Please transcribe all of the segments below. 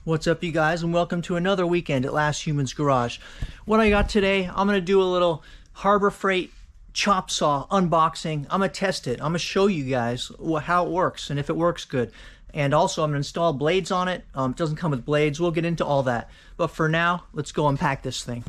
What's up, you guys, and welcome to another weekend at Last Human's Garage. What I got today, I'm going to do a little Harbor Freight chop saw unboxing. I'm going to test it. I'm going to show you guys how it works and if it works good. And also, I'm going to install blades on it. It doesn't come with blades. We'll get into all that. But for now, let's go unpack this thing.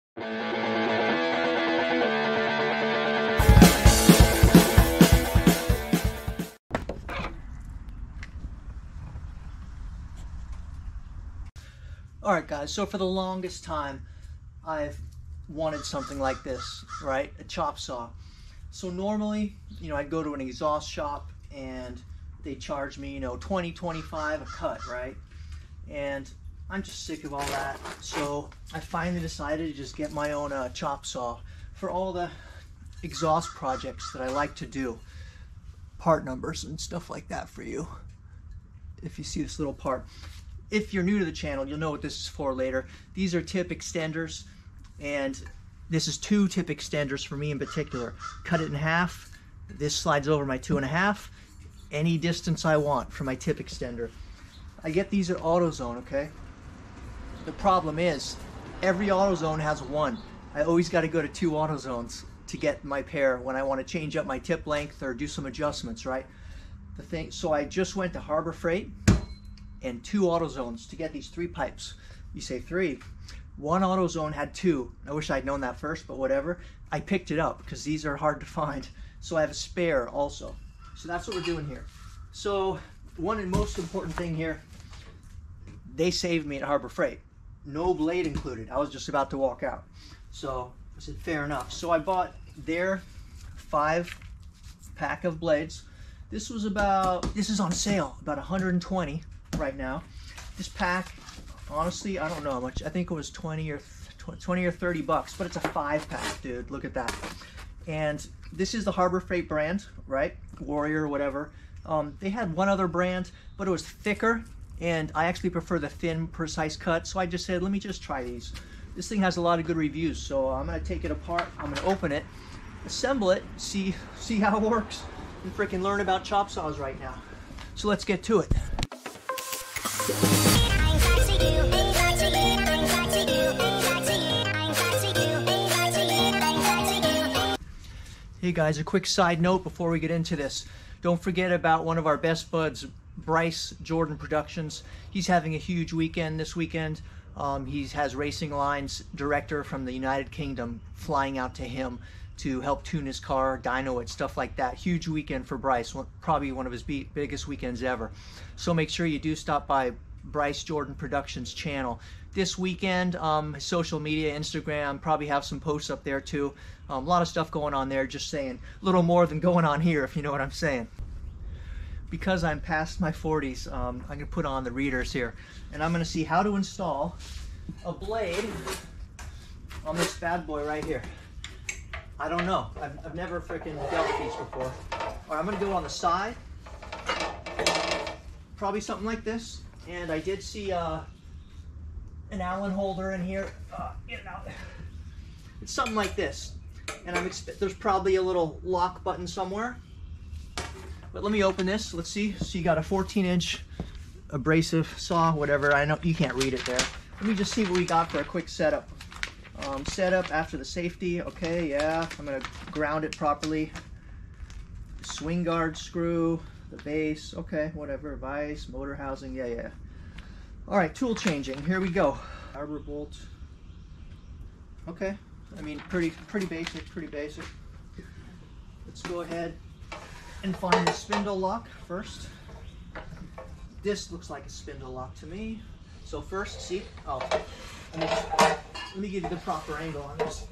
Alright guys, so for the longest time I've wanted something like this, right? A chop saw. So normally, I'd go to an exhaust shop and they charge me, $20, $25 a cut, right? And I'm just sick of all that. So I finally decided to just get my own chop saw for all the exhaust projects that I like to do. Part numbers and stuff like that for you. If you see this little part. If you're new to the channel, you'll know what this is for later. These are tip extenders, and this is 2 tip extenders for me in particular. Cut it in half. This slides over my 2.5. Any distance I want for my tip extender. I get these at AutoZone, okay? The problem is, every AutoZone has one. I always got to go to 2 AutoZones to get my pair when I want to change up my tip length or do some adjustments, right? So I just went to Harbor Freight and 2 AutoZones to get these 3 pipes. You say 3. One AutoZone had 2. I wish I'd known that first, but whatever. I picked it up because these are hard to find. So I have a spare also. So that's what we're doing here. So one and most important thing here, they saved me at Harbor Freight. No blade included. I was just about to walk out. So I said, fair enough. So I bought their 5-pack of blades. This is on sale, about 120 right now. This pack, honestly, I don't know how much. I think it was 20 or 30 bucks, but it's a 5-pack, dude. Look at that. And this is the Harbor Freight brand, right? Warrior or whatever. They had one other brand, but it was thicker, and I actually prefer the thin, precise cut. So I just said, let me just try these. This thing has a lot of good reviews, so I'm gonna take it apart. I'm gonna open it, assemble it, see how it works, and freaking learn about chop saws right now. So let's get to it. Hey guys, a quick side note before we get into this. Don't forget about one of our best buds, Bryce Jordan Productions. He's having a huge weekend this weekend. He has Racing Lines director from the United Kingdom flying out to him to help tune his car, dyno it, stuff like that. Huge weekend for Bryce, probably one of his biggest weekends ever. So make sure you do stop by Bryce Jordan Productions channel. This weekend, social media, Instagram, probably have some posts up there too. A lot of stuff going on there, just saying. A little more than going on here, if you know what I'm saying. Because I'm past my 40s, I'm going to put on the readers here. And I'm going to see how to install a blade on this bad boy right here. I don't know. I've never freaking dealt with these before. All right, I'm going to go on the side. Probably something like this. And I did see an Allen holder in here. Get it out. It's something like this. And there's probably a little lock button somewhere. But let me open this. Let's see. So you got a 14-inch abrasive saw, whatever. I know you can't read it there. Let me just see what we got for a quick setup. Setup after the safety. Okay, yeah. I'm going to ground it properly. Swing guard screw. The base. Okay, whatever. Vise, motor housing. Yeah. All right, tool changing. Here we go. Arbor bolt. Okay. I mean, pretty basic. Let's go ahead and find the spindle lock first. This looks like a spindle lock to me. So first, see, let me give you the proper angle on this.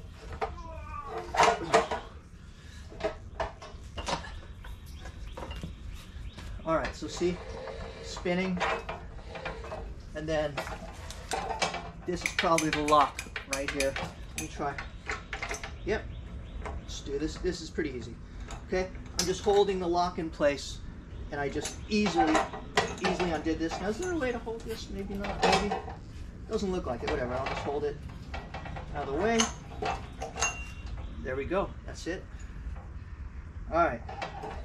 All right, so see, spinning, and then this is probably the lock right here. Let me try. Yep, let's do this. This is pretty easy. Okay, I'm just holding the lock in place, and I just easily undid this. Now, is there a way to hold this? Maybe not. Maybe. Doesn't look like it. Whatever. I'll just hold it out of the way. There we go. That's it. All right.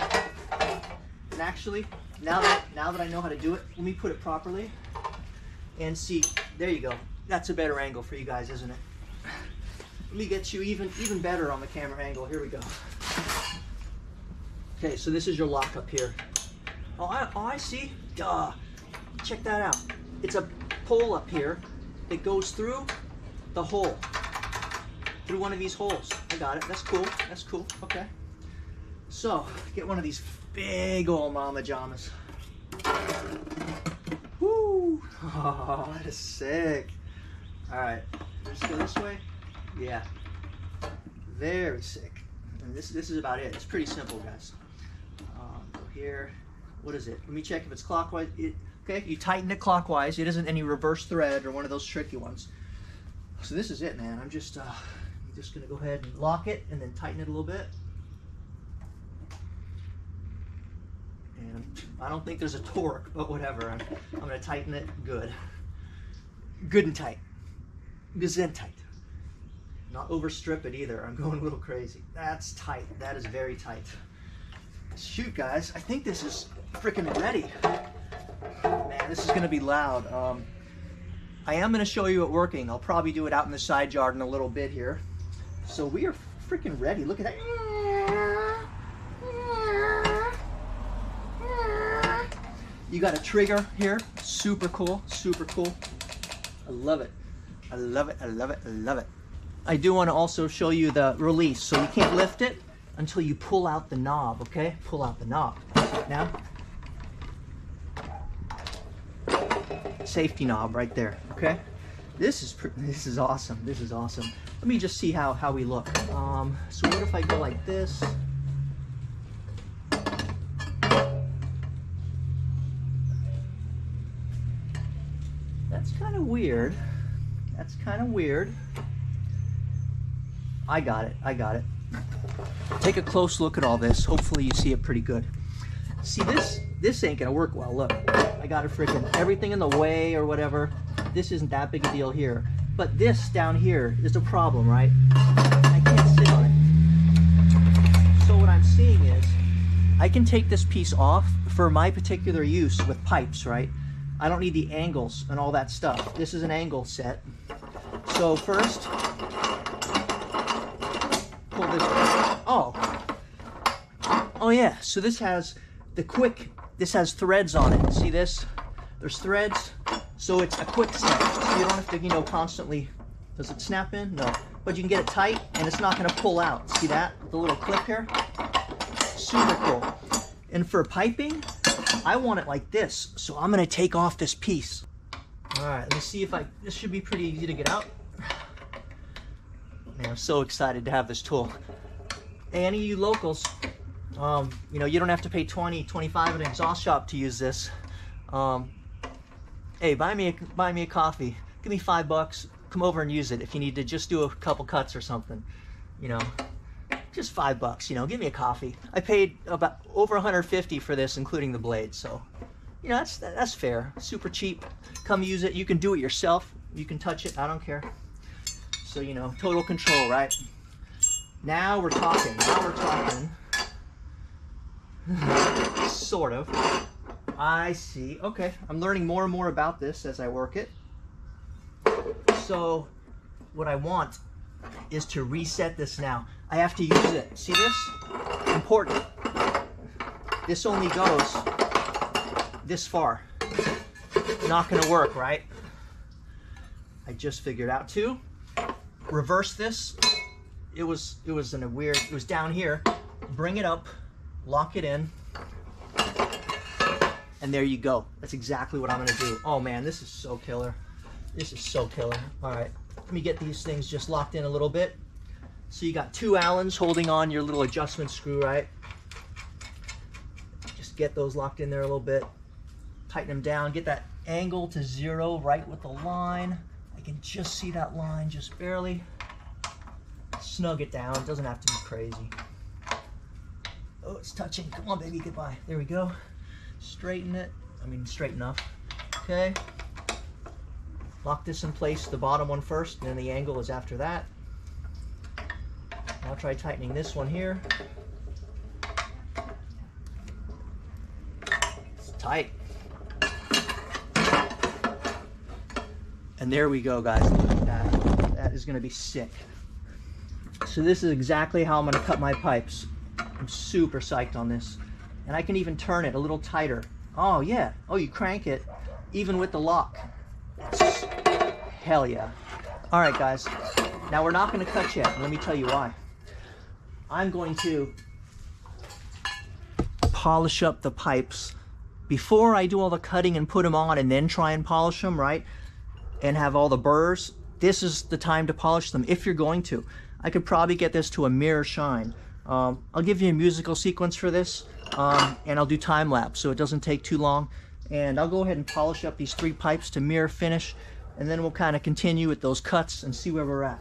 And actually, now that I know how to do it, let me put it properly. And see, there you go. That's a better angle for you guys, isn't it? Let me get you even better on the camera angle. Here we go. Okay, so this is your lock up here. Oh, I see. Duh. Check that out. It's a pole up here that goes through the hole. Through one of these holes. I got it. That's cool. That's cool. Okay. So, get one of these big old mama jamas. Woo! Oh, that is sick. Alright. Let's go this way. Yeah. Very sick. And this is about it. It's pretty simple, guys. Go here. What is it? Let me check if it's clockwise. Okay, you tighten it clockwise. It isn't any reverse thread or one of those tricky ones. So this is it, man. I'm just gonna go ahead and lock it and then tighten it a little bit. And I don't think there's a torque, but whatever. I'm gonna tighten it good. Good and tight. Gesundheit. Not overstrip it either. I'm going a little crazy. That's tight. That is very tight. Shoot, guys. I think this is freaking ready. Man, this is gonna be loud. I am gonna show you it working. I'll probably do it out in the side yard in a little bit here. So we are freaking ready. Look at that. You got a trigger here. Super cool. Super cool. I love it. I love it. I love it. I love it. I do want to also show you the release. So you can't lift it until you pull out the knob, okay? Pull out the knob. Now, safety knob right there, okay? This is awesome. This is awesome. Let me just see how we look. So what if I go like this? That's kind of weird. That's kind of weird. I got it. I got it. Take a close look at all this. Hopefully you see it pretty good. See, this ain't gonna work well. Look, I got it freaking everything in the way or whatever. This isn't that big a deal here. But this down here is a problem, right? I can't sit on it. So what I'm seeing is, I can take this piece off for my particular use with pipes, right? I don't need the angles and all that stuff. This is an angle set. So first, pull this. Oh yeah, so this has this has threads on it. See this? There's threads, so it's a quick set. So you don't have to, constantly, does it snap in? No. But you can get it tight and it's not gonna pull out. See that? The little clip here? Super cool. And for piping, I want it like this. So I'm gonna take off this piece. All right, let's see if this should be pretty easy to get out. Man, I'm so excited to have this tool. Hey, any of you locals, you don't have to pay $20, $25 at an exhaust shop to use this. Hey, buy me a coffee. Give me $5. Come over and use it if you need to just do a couple cuts or something. Just $5. Give me a coffee. I paid about over $150 for this, including the blade. So, that's fair. Super cheap. Come use it. You can do it yourself. You can touch it. I don't care. So, total control, right? Now we're talking. Sort of. I see. Okay. I'm learning more and more about this as I work it. So, what I want is to reset this now. I have to use it. See this? Important. This only goes this far. Not gonna work, right? I just figured out too. Reverse this. It was down here. Bring it up, lock it in, and there you go. That's exactly what I'm gonna do. Oh man, this is so killer. This is so killer. All right, let me get these things just locked in a little bit. So you got 2 Allens holding on your little adjustment screw, right? Just get those locked in there a little bit. Tighten them down, get that angle to 0 right with the line. I can just see that line just barely. Snug it down, it doesn't have to be crazy. Oh, it's touching, come on baby, goodbye. There we go. Straighten it, straight enough. Okay. Lock this in place, the bottom one first, and then the angle is after that. Now try tightening this one here. It's tight. And there we go, guys. Look at that. That is gonna be sick. So this is exactly how I'm gonna cut my pipes. I'm super psyched on this. And I can even turn it a little tighter. Oh yeah, oh you crank it even with the lock. Hell yeah. All right guys, now we're not gonna cut yet. Let me tell you why. I'm going to polish up the pipes before I do all the cutting and put them on and then try and polish them, right? And have all the burrs. This is the time to polish them if you're going to. I could probably get this to a mirror shine. I'll give you a musical sequence for this, and I'll do time lapse so it doesn't take too long. And I'll go ahead and polish up these 3 pipes to mirror finish, and then we'll kind of continue with those cuts and see where we're at.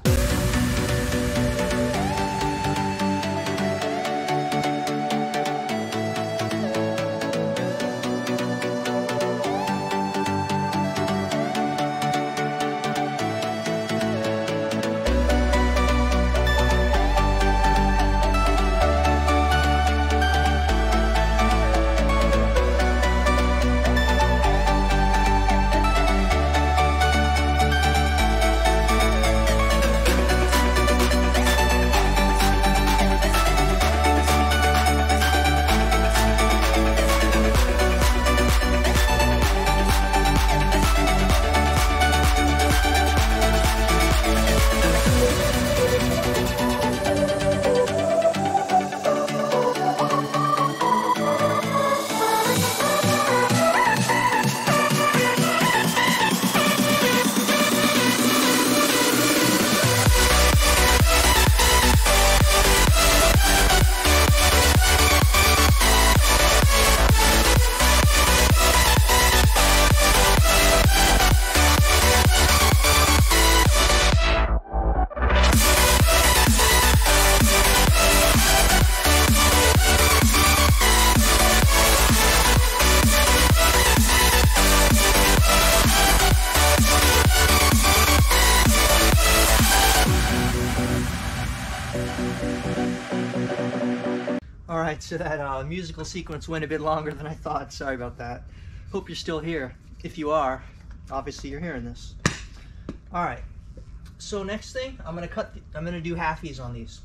Alright, so that musical sequence went a bit longer than I thought. Sorry about that. Hope you're still here. If you are, obviously you're hearing this. Alright, so next thing, I'm gonna do halfies on these.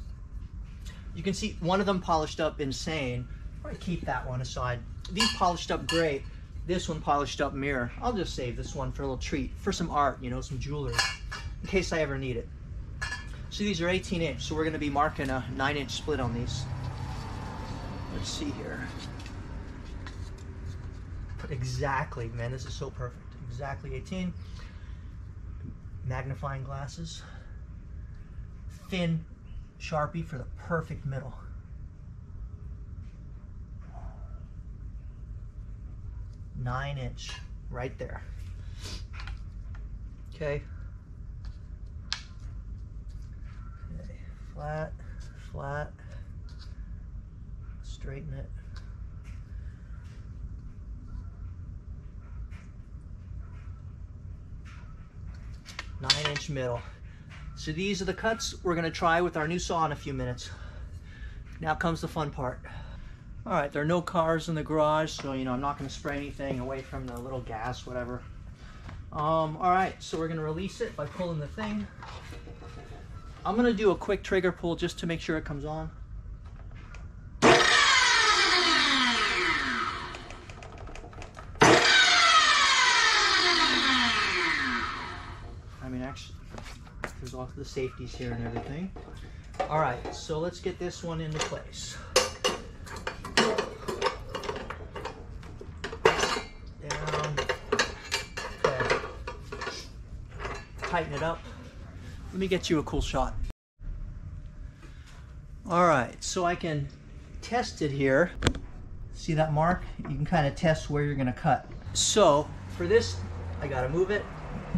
You can see one of them polished up insane. I'll keep that one aside. These polished up great. This one polished up mirror. I'll just save this one for a little treat, for some art, you know, some jewelry, in case I ever need it. So these are 18-inch, so we're gonna be marking a 9-inch split on these. Let's see here. Exactly, man, this is so perfect. Exactly 18. Magnifying glasses. Thin Sharpie for the perfect middle. Nine-inch, right there. Okay. Okay. Flat, flat. Straighten it. Nine-inch middle. So these are the cuts we're gonna try with our new saw in a few minutes. Now comes the fun part. All right, there are no cars in the garage, so you know I'm not gonna spray anything away from the little gas, whatever. All right, so we're gonna release it by pulling the thing. I'm gonna do a quick trigger pull just to make sure it comes on. I mean, actually, there's all the safeties here and everything. All right, so let's get this one into place. Down. Okay. Tighten it up. Let me get you a cool shot. All right, so I can test it here. See that mark? You can kind of test where you're gonna cut. So for this, I gotta move it.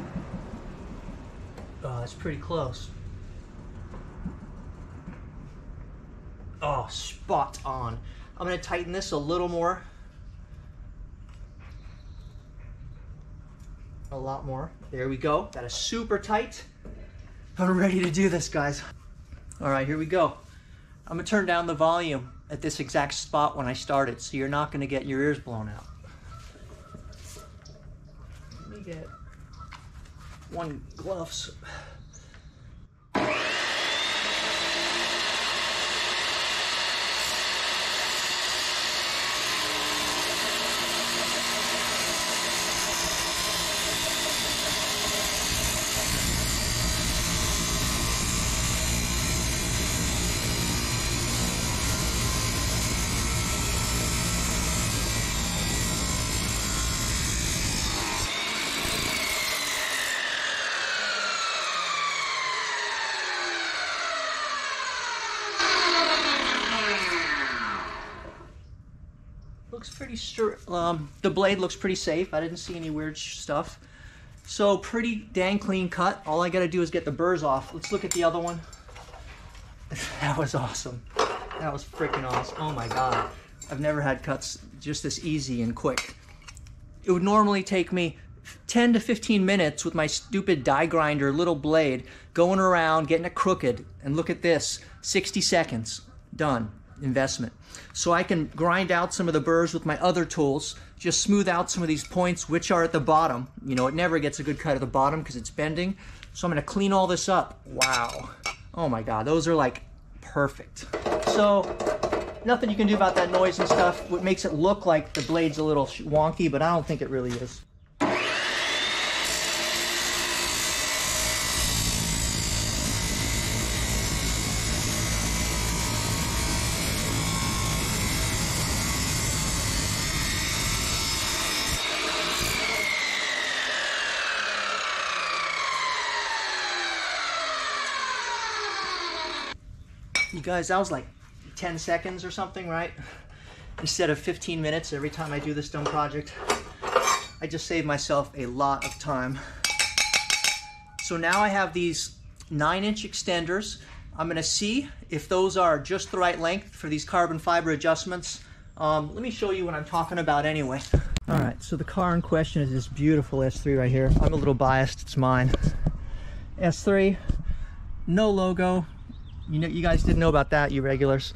It's pretty close. Oh, spot on. I'm gonna tighten this a little more. A lot more. There we go. That is super tight. I'm ready to do this, guys. All right, here we go. I'm gonna turn down the volume at this exact spot when I start it, so you're not gonna get your ears blown out. Let me get one gloves. Looks pretty the blade looks pretty safe. I didn't see any weird stuff. So pretty dang clean cut. All I gotta do is get the burrs off. Let's look at the other one. That was awesome. That was freaking awesome. Oh my God. I've never had cuts just this easy and quick. It would normally take me 10 to 15 minutes with my stupid die grinder little blade going around getting it crooked, and look at this, 60 seconds, done. Investment. So I can grind out some of the burrs with my other tools, just smooth out some of these points which are at the bottom. You know, it never gets a good cut at the bottom because it's bending. So I'm going to clean all this up. Wow. Oh my God, those are like perfect. So nothing you can do about that noise and stuff. What makes it look like the blade's a little wonky, but I don't think it really is. You guys, that was like 10 seconds or something, right? Instead of 15 minutes every time I do this dumb project. I just saved myself a lot of time. So now I have these 9-inch extenders. I'm gonna see if those are just the right length for these carbon fiber adjustments. Let me show you what I'm talking about anyway. All right, so the car in question is this beautiful S3 right here. I'm a little biased, it's mine. S3, no logo. You know, you guys didn't know about that, you regulars.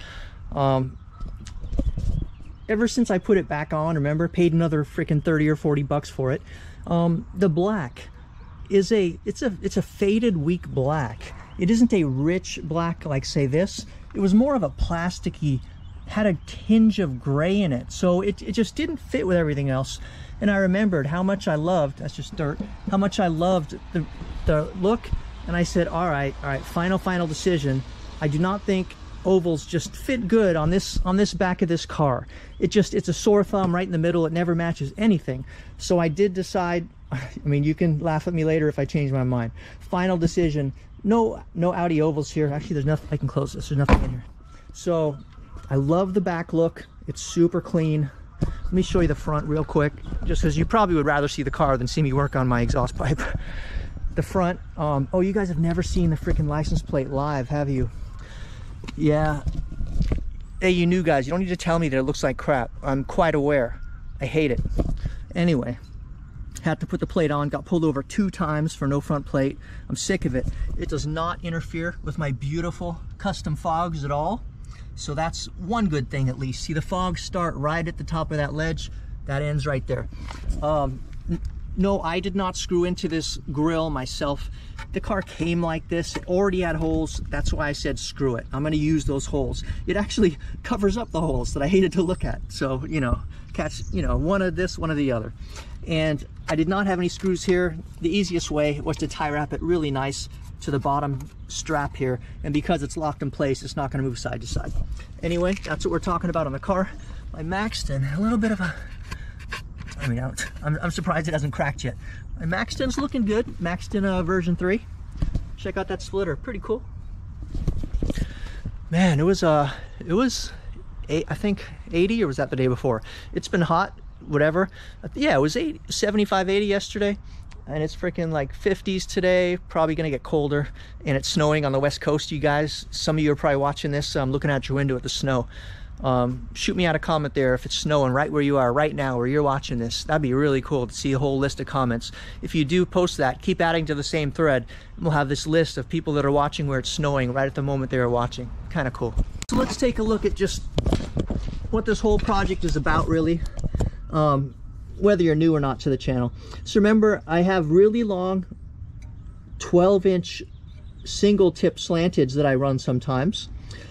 Ever since I put it back on, remember, paid another freaking 30 or 40 bucks for it. The black is it's a faded, weak black. It isn't a rich black like, say, this. It was more of a plasticky, had a tinge of gray in it. So it just didn't fit with everything else. And I remembered how much I loved, that's just dirt, how much I loved the look. And I said, all right, final decision. I do not think ovals just fit good on this back of this car. It's a sore thumb right in the middle. It never matches anything. So I did decide, I mean, you can laugh at me later if I change my mind. Final decision, no Audi ovals here. Actually, there's nothing, I can close this, there's nothing in here. So I love the back look. It's super clean. Let me show you the front real quick, just because you probably would rather see the car than see me work on my exhaust pipe. The front, oh, you guys have never seen the freaking license plate live, have you? Yeah. Hey, you new guys, you don't need to tell me that it looks like crap. I'm quite aware. I hate it. Anyway, had to put the plate on, got pulled over 2 times for no front plate. I'm sick of it. It does not interfere with my beautiful custom fogs at all. So that's one good thing at least. See, the fogs start right at the top of that ledge. That ends right there. No, I did not screw into this grill myself. The car came like this. It already had holes. That's why I said screw it. I'm going to use those holes. It actually covers up the holes that I hated to look at. So, you know, catch, you know, one of this, one of the other. And I did not have any screws here. The easiest way was to tie wrap it really nice to the bottom strap here. And because it's locked in place, it's not going to move side to side. Anyway, that's what we're talking about on the car. My Maxton, a little bit of a... I mean, I'm surprised it hasn't cracked yet. My Maxton's looking good. Maxton version 3. Check out that splitter, pretty cool. Man, it was I think 80, or was that the day before? It's been hot, whatever. Yeah, it was 75, 80 yesterday, and it's freaking like 50s today. Probably gonna get colder, and it's snowing on the West Coast, you guys. Some of you are probably watching this. I'm looking out your window at the snow. Shoot me out a comment there if it's snowing right where you are right now, where you're watching this. That'd be really cool to see a whole list of comments. If you do post that, keep adding to the same thread, and we'll have this list of people that are watching where it's snowing right at the moment they are watching. Kind of cool. So let's take a look at just what this whole project is about, really, whether you're new or not to the channel. So remember, I have really long 12-inch single tip slanteds that I run sometimes.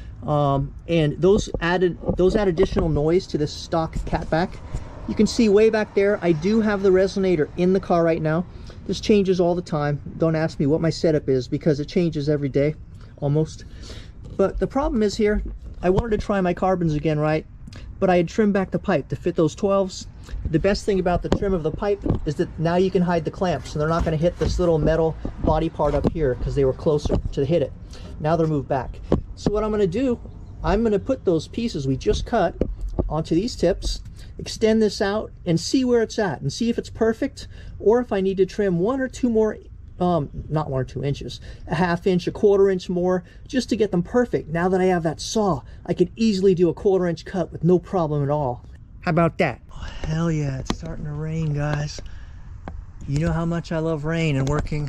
And those add additional noise to this stock catback. You can see way back there, I do have the resonator in the car right now. This changes all the time. Don't ask me what my setup is because it changes every day, almost. But the problem is here, I wanted to try my carbons again, right? But I had trimmed back the pipe to fit those 12s. The best thing about the trim of the pipe is that now you can hide the clamps and they're not going to hit this little metal body part up here because they were closer to hit it. Now they're moved back. So what I'm going to do, I'm going to put those pieces we just cut onto these tips, extend this out and see where it's at and see if it's perfect, or if I need to trim 1 or 2 more, not 1 or 2 inches, a ½ inch, a 1/4 inch more, just to get them perfect. Now that I have that saw, I could easily do a 1/4 inch cut with no problem at all. How about that? Oh, hell yeah, it's starting to rain, guys. You know how much I love rain and working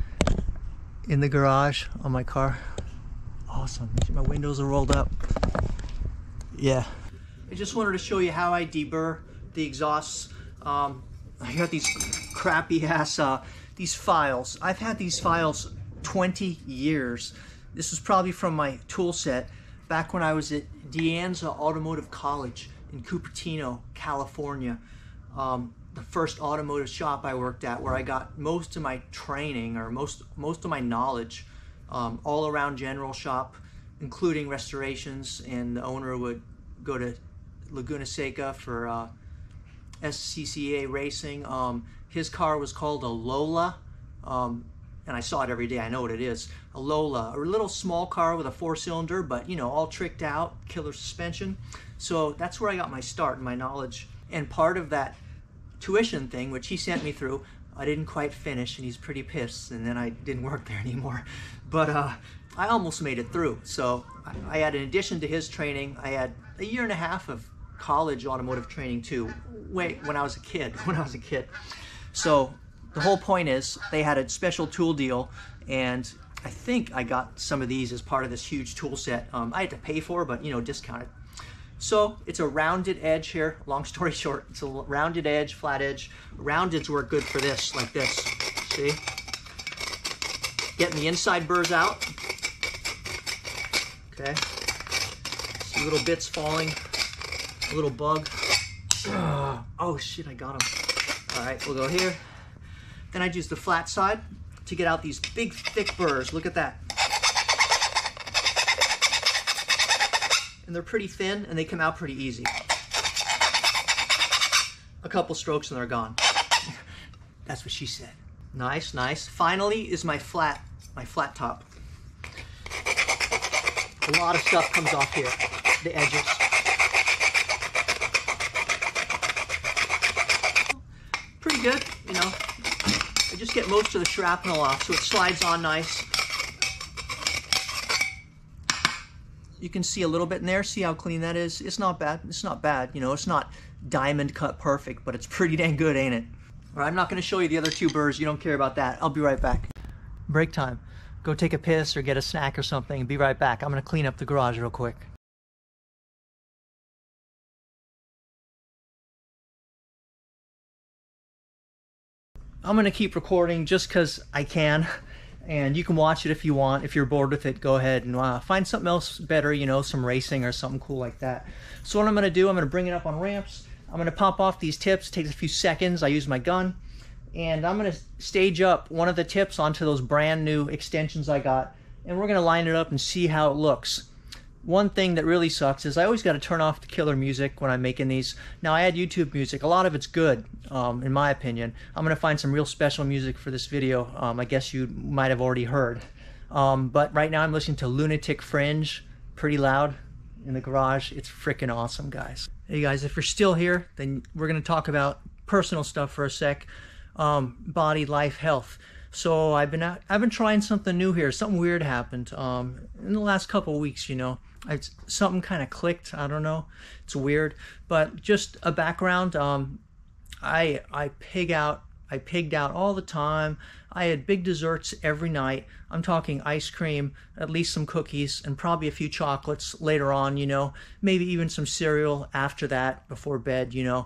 in the garage on my car. Awesome. My windows are rolled up. Yeah. I just wanted to show you how I deburr the exhausts. I got these crappy ass these files. I've had these files 20 years. This was probably from my tool set back when I was at De Anza Automotive College in Cupertino, California. The first automotive shop I worked at, where I got most of my training, or most of my knowledge, all around general shop, including restorations. And the owner would go to Laguna Seca for SCCA racing. His car was called a Lola, and I saw it every day. I know what it is. A Lola, a little small car with a 4-cylinder, but you know, all tricked out, killer suspension. So that's where I got my start and my knowledge. And part of that tuition thing, which he sent me through, I didn't quite finish, and he's pretty pissed, and then I didn't work there anymore. But I almost made it through. So I had, in addition to his training, I had a 1.5 years of college automotive training too. When I was a kid. So the whole point is, they had a special tool deal, and I think I got some of these as part of this huge tool set. I had to pay for, but you know, discounted. So it's a rounded edge here. Long story short, it's a rounded edge, flat edge. Roundeds work good for this, like this. See? Getting the inside burrs out. Okay. See little bits falling. A little bug. Oh shit, I got him. All right, we'll go here. Then I'd use the flat side to get out these big, thick burrs. Look at that. And they're pretty thin, and they come out pretty easy. A couple strokes and they're gone. That's what she said. Nice, nice. Finally is my flat top. A lot of stuff comes off here, the edges. Pretty good, you know. I just get most of the shrapnel off, so it slides on nice. You can see a little bit in there. See how clean that is? It's not bad. It's not bad. You know, it's not diamond cut perfect, but it's pretty dang good, ain't it? All right, I'm not going to show you the other 2 burrs. You don't care about that. I'll be right back. Break time. Go take a piss or get a snack or something and be right back. I'm going to clean up the garage real quick. I'm going to keep recording just because I can. And you can watch it if you want. If you're bored with it, go ahead and find something else better, you know, some racing or something cool like that. So what I'm going to do, I'm going to bring it up on ramps. I'm going to pop off these tips. It takes a few seconds. I use my gun. And I'm going to stage up one of the tips onto those brand new extensions I got. And we're going to line it up and see how it looks. One thing that really sucks is I always got to turn off the killer music when I'm making these. Now, I had YouTube music. A lot of it's good, in my opinion. I'm going to find some real special music for this video. I guess you might have already heard. But right now I'm listening to Lunatic Fringe, pretty loud in the garage. It's freaking awesome, guys. Hey guys, if you're still here, then we're going to talk about personal stuff for a sec. Body, life, health. So I've been trying something new here. Something weird happened in the last couple of weeks, you know. Something kind of clicked. I don't know. It's weird. But just a background, I pigged out all the time. I had big desserts every night. I'm talking ice cream, at least some cookies, and probably a few chocolates later on, you know. Maybe even some cereal after that, before bed, you know.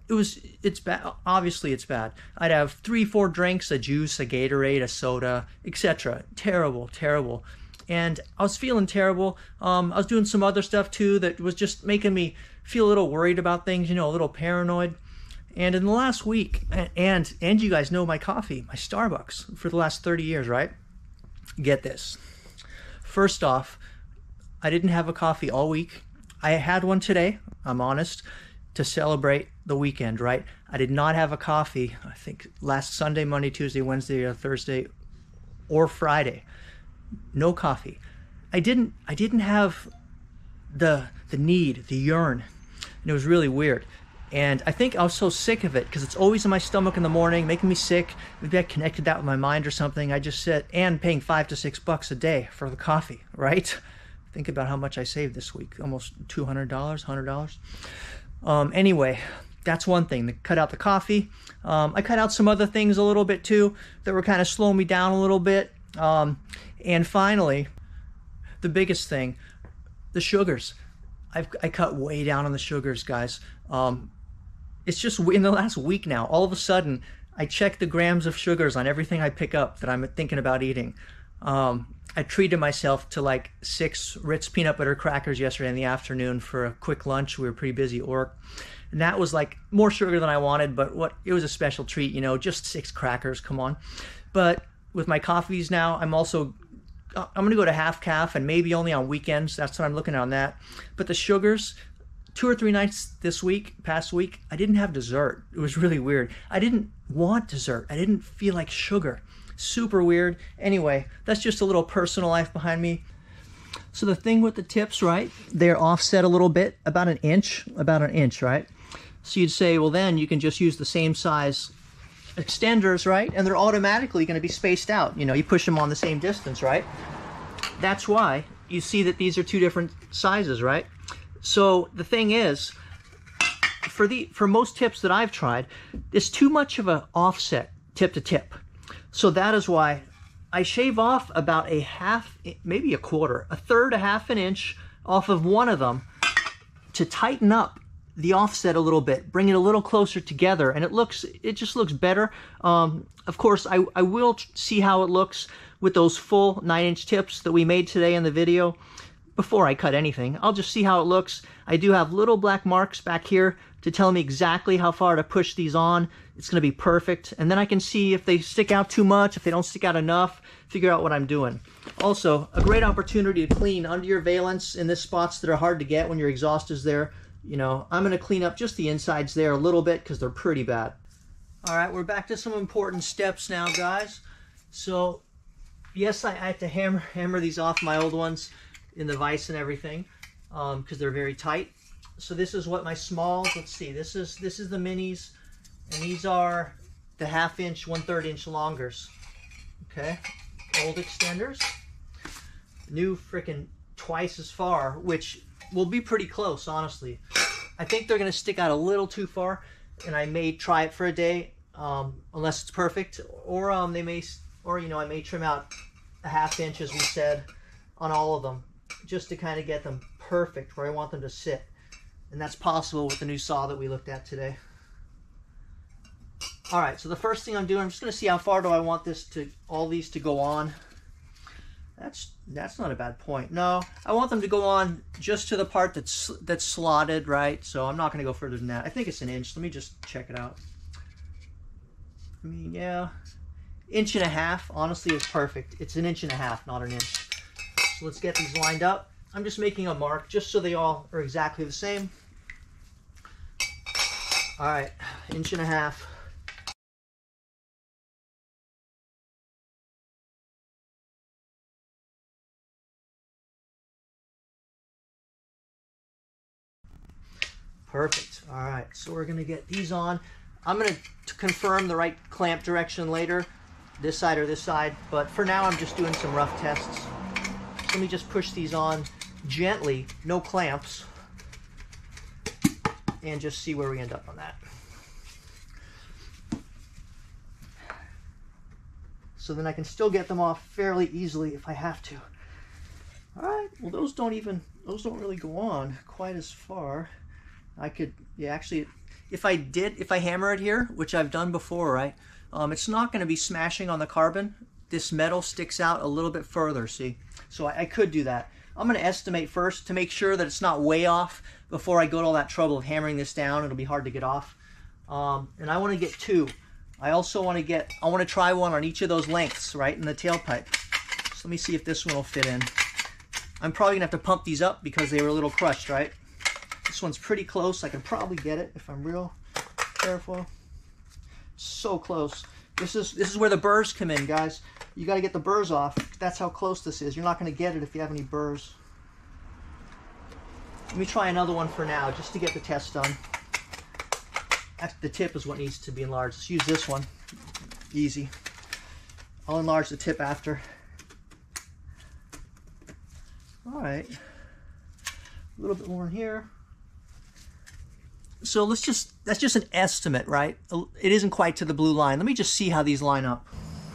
it's bad. Obviously it's bad. I'd have 3-4 drinks, a juice, a Gatorade, a soda, etc. Terrible, terrible. And I was feeling terrible. I was doing some other stuff too that was just making me feel a little worried about things, you know, a little paranoid. And in the last week, and you guys know my coffee, my Starbucks for the last 30 years, right? Get this. First off, I didn't have a coffee all week. I had one today, I'm honest, to celebrate the weekend, right? I did not have a coffee, I think last Sunday, Monday, Tuesday, Wednesday, or Thursday, or Friday. No coffee. I didn't have the need, the yearn, and it was really weird. And I think I was so sick of it because it's always in my stomach in the morning, making me sick. Maybe I connected that with my mind or something. I just said, and paying $5 to $6 a day for the coffee, right? Think about how much I saved this week, almost $200, $100. Anyway, that's one thing, to cut out the coffee. I cut out some other things a little bit too that were kind of slowing me down a little bit. And finally, the biggest thing, the sugars. I cut way down on the sugars, guys. It's just in the last week now, all of a sudden, I check the grams of sugars on everything I pick up that I'm thinking about eating. I treated myself to like 6 Ritz peanut butter crackers yesterday in the afternoon for a quick lunch. We were pretty busy at work. And that was like more sugar than I wanted, but it was a special treat, you know, just 6 crackers, come on. But with my coffees now, I'm gonna go to half calf and maybe only on weekends. That's what I'm looking at on that. But the sugars, 2 or 3 nights this past week, I didn't have dessert. It was really weird. I didn't want dessert. I didn't feel like sugar. Super weird. Anyway, that's just a little personal life behind me. So the thing with the tips, right? They're offset a little bit, about an inch, right? So you'd say, well, then you can just use the same size extenders, right? And they're automatically going to be spaced out. You know, you push them on the same distance, right? That's why you see that these are 2 different sizes, right? So the thing is, for most tips that I've tried, it's too much of an offset tip to tip. So that is why I shave off about a half, maybe a quarter, a third, a half an inch off of one of them to tighten up the offset a little bit, bring it a little closer together, and it just looks better. Of course, I will see how it looks with those full 9-inch tips that we made today in the video before I cut anything. I'll just see how it looks. I do have little black marks back here to tell me exactly how far to push these on. It's going to be perfect. And then I can see if they stick out too much, if they don't stick out enough, figure out what I'm doing. Also, a great opportunity to clean under your valence in the spots that are hard to get when your exhaust is there. You know, I'm going to clean up just the insides there a little bit because they're pretty bad. All right, we're back to some important steps now, guys. So, yes, I have to hammer these off my old ones in the vise and everything because they're very tight. So this is what my smalls, let's see, this is the minis, and these are the 1/2 inch, 1/3 inch longers. Okay, old extenders, new freaking twice as far, which will be pretty close, honestly. I think they're gonna stick out a little too far, and I may try it for a day, unless it's perfect, or I may trim out a 1/2 inch, as we said, on all of them, just to kind of get them perfect where I want them to sit. And that's possible with the new saw that we looked at today. All right, so the first thing I'm doing, I'm just gonna see how far do I want all these to go on. That's not a bad point. No, I want them to go on just to the part that's slotted, right? So I'm not gonna go further than that. I think it's 1 inch. Let me just check it out. I mean, yeah, 1.5 inches, honestly, is perfect. It's 1.5 inches, not 1 inch. So let's get these lined up. I'm just making a mark just so they all are exactly the same. All right, 1.5 inches. Perfect. All right, so we're gonna get these on. I'm gonna confirm the right clamp direction later, this side or this side, but for now I'm just doing some rough tests. So let me just push these on gently, no clamps, and just see where we end up on that. So then I can still get them off fairly easily if I have to. All right, well those don't really go on quite as far. I could, yeah, actually if I hammer it here, which I've done before, right, it's not going to be smashing on the carbon. This metal sticks out a little bit further, see? So I could do that. I'm going to estimate first to make sure that it's not way off before I go to all that trouble of hammering this down. It'll be hard to get off. And I want to get 2. I also want to try one on each of those lengths, right, in the tailpipe. So let me see if this one will fit in. I'm probably going to have to pump these up because they were a little crushed, right? This one's pretty close. I can probably get it if I'm real careful. So close. This is where the burrs come in, guys. You got to get the burrs off. That's how close this is. You're not going to get it if you have any burrs. Let me try another one for now, just to get the test done. The tip is what needs to be enlarged. Let's use this one. Easy. I'll enlarge the tip after. All right. A little bit more in here. So that's just an estimate, right? It isn't quite to the blue line. Let me just see how these line up.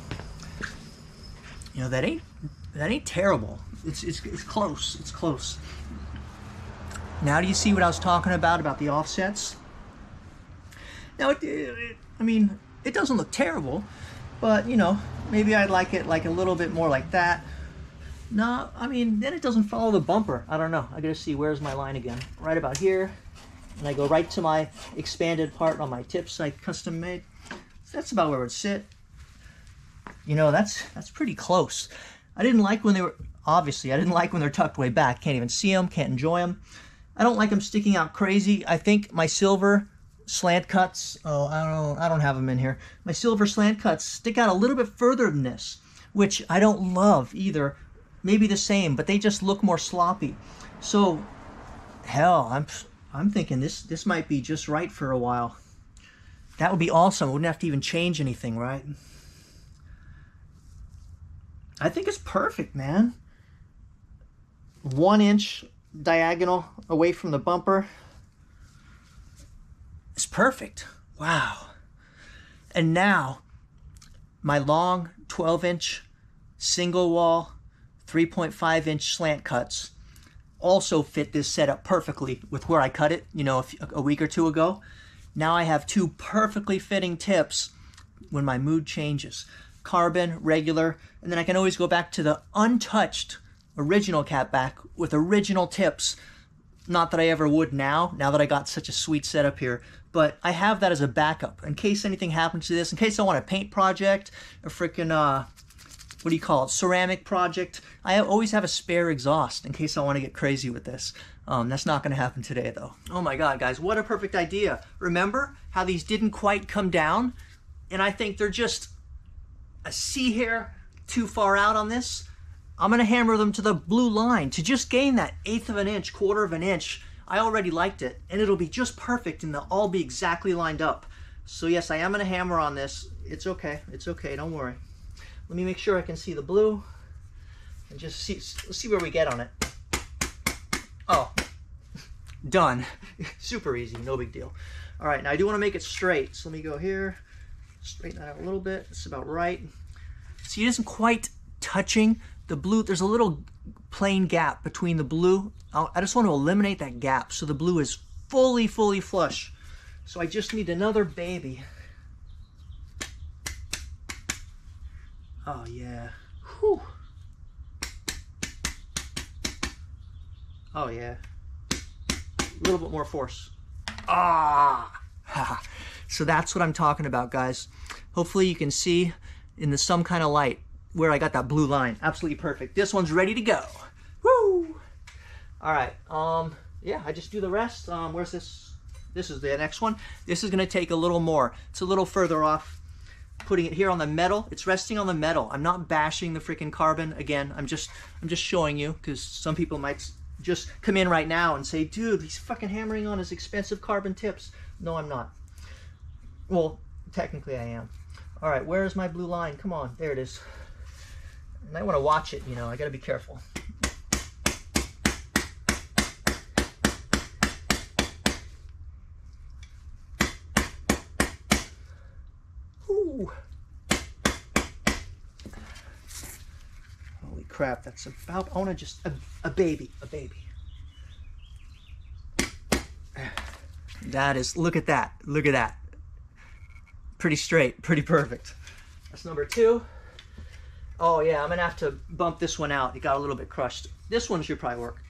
You know, that ain't terrible. It's close. It's close. Now do you see what I was talking about the offsets? Now, I mean, it doesn't look terrible, but, you know, maybe I'd like it like a little bit more like that. No, I mean, then it doesn't follow the bumper. I don't know. I gotta see, where's my line again? Right about here. And I go right to my expanded part on my tips I custom made. So that's about where it would sit. You know, that's pretty close. I didn't like when they were, obviously, I didn't like when they're tucked way back. Can't even see them, can't enjoy them. I don't like them sticking out crazy. I think my silver slant cuts, I don't have them in here. My silver slant cuts stick out a little bit further than this, which I don't love either. Maybe the same, but they just look more sloppy. So, hell, I'm thinking this might be just right for a while. That would be awesome. I wouldn't have to even change anything, right? I think it's perfect, man. 1 inch diagonal away from the bumper. It's perfect. Wow. And now, my long 12-inch single wall 3.5-inch slant cuts also fit this setup perfectly with where I cut it, you know, a week or 2 ago. Now I have 2 perfectly fitting tips when my mood changes. Carbon, regular, and then I can always go back to the untouched original catback with original tips. Not that I ever would now that I got such a sweet setup here, but I have that as a backup in case anything happens to this, in case I want a paint project, a freaking, what do you call it, ceramic project. I always have a spare exhaust in case I want to get crazy with this. That's not going to happen today, though. Oh my God, guys, what a perfect idea. Remember how these didn't quite come down? And I think they're just a C hair too far out on this. I'm going to hammer them to the blue line to just gain that 1/8 of an inch, 1/4 of an inch. I already liked it, and it'll be just perfect, and they'll all be exactly lined up. So yes, I am going to hammer on this. It's okay. It's okay. Don't worry. Let me make sure I can see the blue, and just see. Let's see where we get on it. Oh, done. Super easy. No big deal. All right. Now I do want to make it straight, so let me go here. Straighten that out a little bit. It's about right. See, it isn't quite touching the blue. There's a little plain gap between the blue. I just want to eliminate that gap so the blue is fully flush. So I just need another baby. Oh yeah. Whew. Oh yeah. A little bit more force. Ah. So that's what I'm talking about, guys. Hopefully you can see in some kind of light where I got that blue line. Absolutely perfect. This one's ready to go. Woo! All right. Yeah, I just do the rest. Where's this? This is the next one. This is going to take a little more. It's a little further off. Putting it here on the metal. It's resting on the metal. I'm not bashing the freaking carbon. Again, I'm just showing you, because some people might just come in right now and say, dude, he's fucking hammering on his expensive carbon tips. No, I'm not. Well, technically I am. All right, where's my blue line? Come on, there it is. And I want to watch it, you know, I got to be careful. Ooh. Holy crap, that's about, I want to just, a baby. That is, look at that. Look at that. Pretty straight, pretty perfect. That's number 2. Oh yeah, I'm gonna have to bump this one out. It got a little bit crushed. This one should probably work.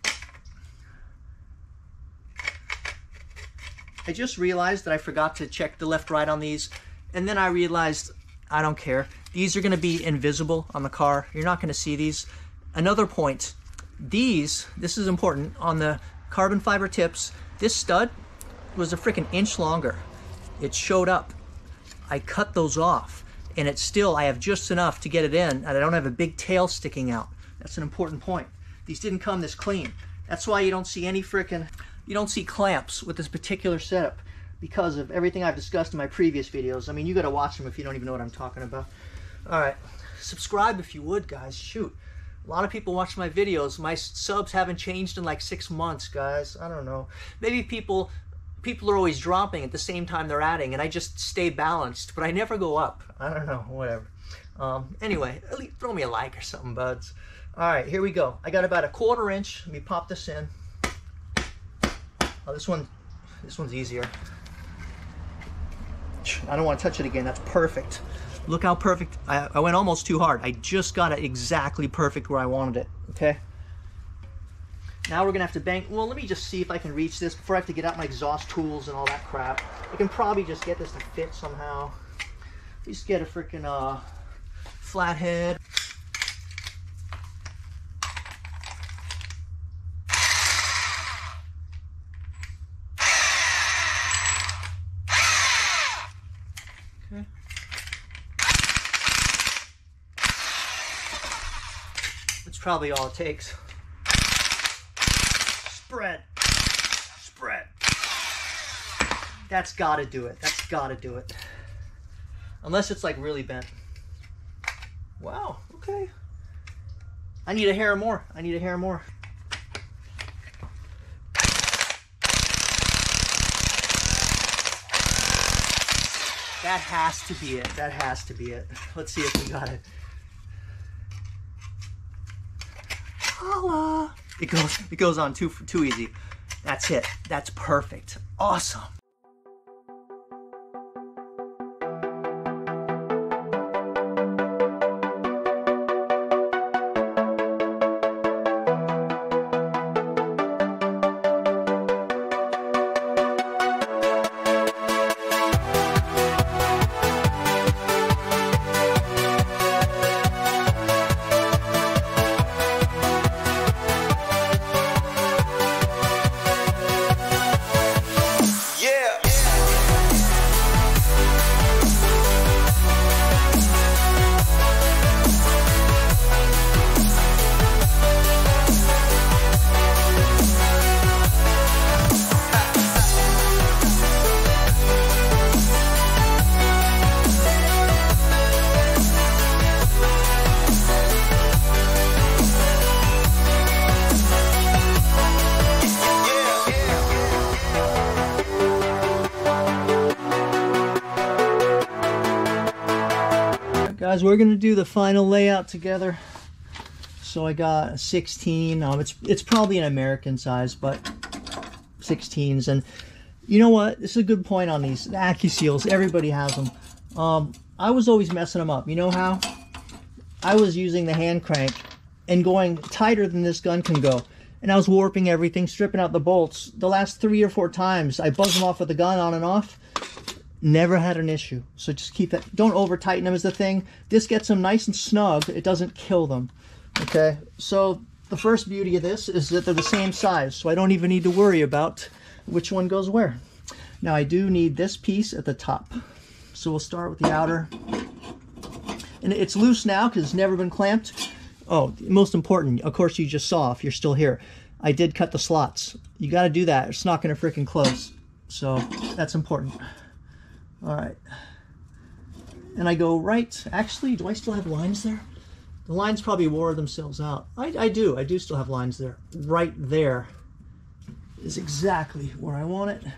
I just realized that I forgot to check the left right on these, and then I realized I don't care. These are gonna be invisible on the car. You're not gonna see these. Another point, this is important, on the carbon fiber tips, this stud was a freaking inch longer. It showed up. I cut those off, and it's still, I have just enough to get it in, and I don't have a big tail sticking out. That's an important point. These didn't come this clean. That's why you don't see any freaking, you don't see clamps with this particular setup, because of everything I've discussed in my previous videos. I mean, you gotta watch them if you don't even know what I'm talking about. All right, subscribe if you would, guys. Shoot, a lot of people watch my videos. My subs haven't changed in like 6 months, guys. I don't know. Maybe people are always dropping at the same time they're adding, and I just stay balanced, but I never go up. I don't know, whatever. Anyway, at least throw me a like or something, buds. All right, here we go. I got about a 1/4 inch. Let me pop this in. Oh, this one's easier. I don't want to touch it again. That's perfect. Look how perfect. I went almost too hard. I just got it exactly perfect where I wanted it, okay? Now we're gonna have to bank. Well, let me just see if I can reach this before I have to get out my exhaust tools and all that crap. I can probably just get this to fit somehow. Just get a freaking flathead. Okay. That's probably all it takes. Spread. That's gotta do it. That's gotta do it. Unless it's like really bent. Wow, okay. I need a hair more. I need a hair more. That has to be it. That has to be it. Let's see if we got it. Holla! It goes on too easy. That's it. That's perfect. Awesome. Guys, we're gonna do the final layout together. So I got a 16. It's probably an American size, but 16s. And you know what? This is a good point on these. The AccuSeals, everybody has them. I was always messing them up. You know how? I was using the hand crank and going tighter than this gun can go. And I was warping everything, stripping out the bolts. The last 3 or 4 times, I buzzed them off with the gun on and off. Never had an issue. So just keep that. Don't over tighten them is the thing. This gets them nice and snug. It doesn't kill them. Okay. So the first beauty of this is that they're the same size. So I don't even need to worry about which one goes where. Now I do need this piece at the top. So we'll start with the outer. And it's loose now because it's never been clamped. Oh, most important, of course you just saw if you're still here. I did cut the slots. You got to do that. It's not going to freaking close. So that's important. All right, and I go right. Actually, do I still have lines there? The lines probably wore themselves out. I do still have lines there. Right there is exactly where I want it.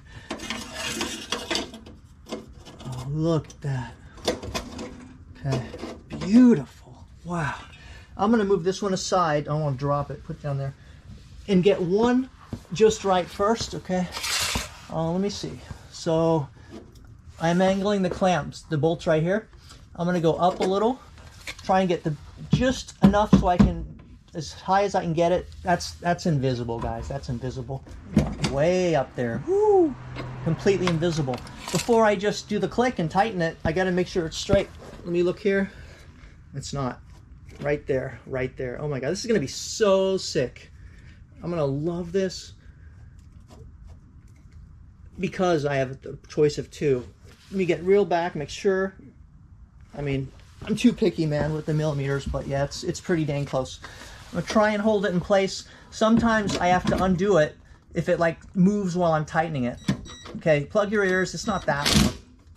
Oh, look at that. Okay, beautiful. Wow. I'm gonna move this one aside. I don't want to drop it. Put it down there, and get one just right first. Okay. Let me see. So I'm angling the clamps, the bolts right here. I'm gonna go up a little, try and get just enough so I can, as high as I can get it. That's invisible, guys. That's invisible. Way up there. Woo! Completely invisible. Before I just do the click and tighten it, I gotta make sure it's straight. Let me look here. It's not. Right there, right there. Oh my God, this is gonna be so sick. I'm gonna love this because I have the choice of two. Let me get real back, make sure. I mean, I'm too picky, man, with the millimeters, but yeah, it's pretty dang close. I'm gonna try and hold it in place. Sometimes I have to undo it if it like moves while I'm tightening it. Okay, plug your ears, it's not that one.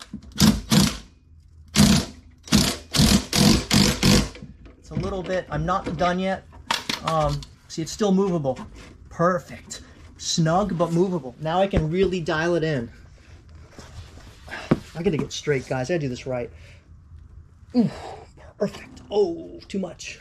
It's a little bit, I'm not done yet. See, it's still movable. Perfect. Snug, but movable. Now I can really dial it in. I gotta get straight, guys. I gotta do this right. Ooh, perfect. Oh, too much.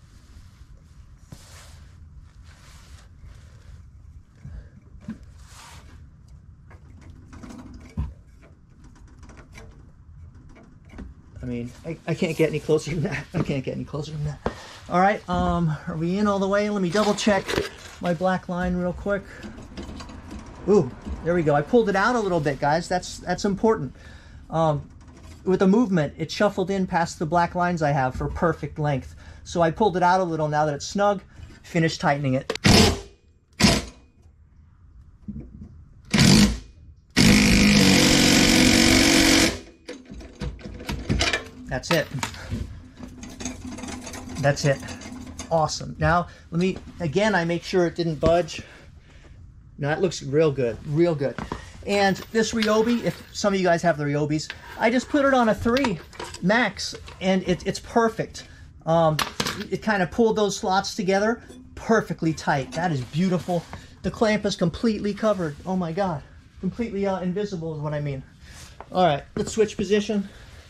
I mean, I can't get any closer than that. I can't get any closer than that. All right, are we in all the way? Let me double check my black line real quick. Ooh, there we go. I pulled it out a little bit, guys. That's important. With the movement, it shuffled in past the black lines I have for perfect length. So I pulled it out a little. Now that it's snug, finish tightening it. That's it. That's it. Awesome. Now, let me, again, I make sure it didn't budge. Now, that looks real good, real good. And this Ryobi, if some of you guys have the Ryobis, I just put it on a 3 max, and it's perfect. It kind of pulled those slots together perfectly tight. That is beautiful. The clamp is completely covered. Oh my God. Completely invisible is what I mean. All right, let's switch position.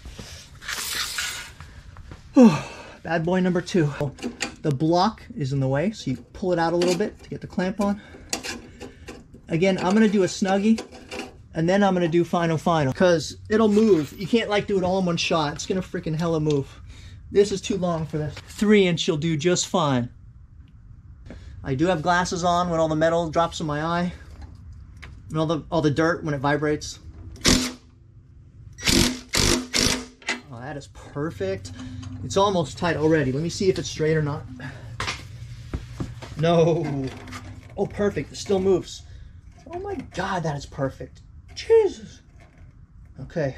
Bad boy number 2. The block is in the way, so you pull it out a little bit to get the clamp on. Again, I'm gonna do a snuggie, and then I'm gonna do final, because it'll move. You can't like do it all in one shot. It's gonna freaking hella move. This is too long for this. 3-inch will do just fine. I do have glasses on when all the metal drops in my eye, and all the dirt when it vibrates. Oh, that is perfect. It's almost tight already. Let me see if it's straight or not. No. Oh, perfect. It still moves. Oh my God, that is perfect. Jesus. Okay.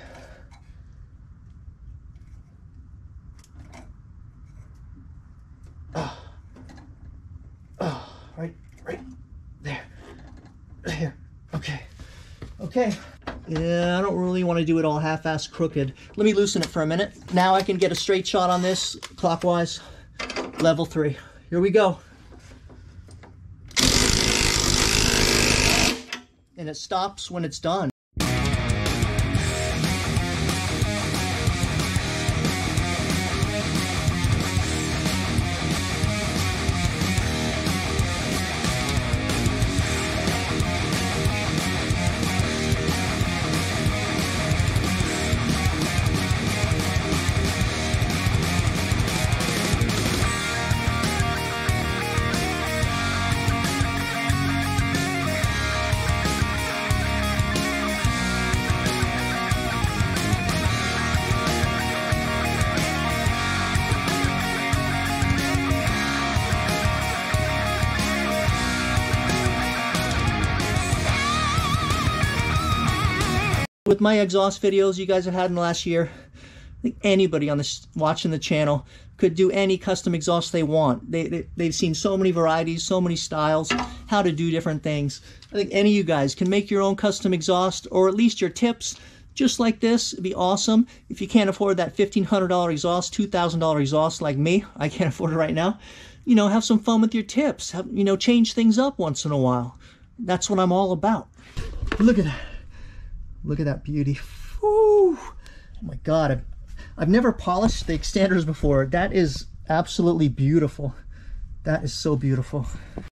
Right there. There. Okay. Okay. Yeah, I don't really want to do it all half-assed crooked. Let me loosen it for a minute. Now I can get a straight shot on this clockwise. Level 3. Here we go. And it stops when it's done. With my exhaust videos you guys have had in the last year, I think anybody on this watching the channel could do any custom exhaust they want. They've seen so many varieties, so many styles, how to do different things. I think any of you guys can make your own custom exhaust, or at least your tips, just like this. It'd be awesome. If you can't afford that $1,500 exhaust, $2,000 exhaust like me, I can't afford it right now, you know, have some fun with your tips. You know, change things up once in a while. That's what I'm all about. Look at that. Look at that beauty. Woo. Oh my God, I've never polished the extenders before. That is absolutely beautiful. That is so beautiful.